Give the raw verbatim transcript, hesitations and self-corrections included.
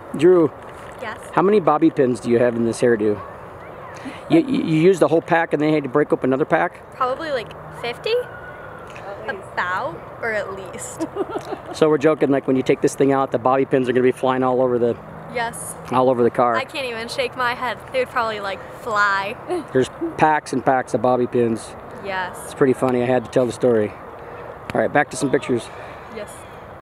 Drew, Yes. how many bobby pins do you have in this hairdo? You, you, you used the whole pack and then you had to break up another pack? Probably like fifty? About, or at least. So we're joking, like when you take this thing out, the bobby pins are going to be flying all over the Yes. all over the car. I can't even shake my head. They would probably like fly. There's packs and packs of bobby pins. Yes. It's pretty funny. I had to tell the story. All right, back to some pictures. Yes.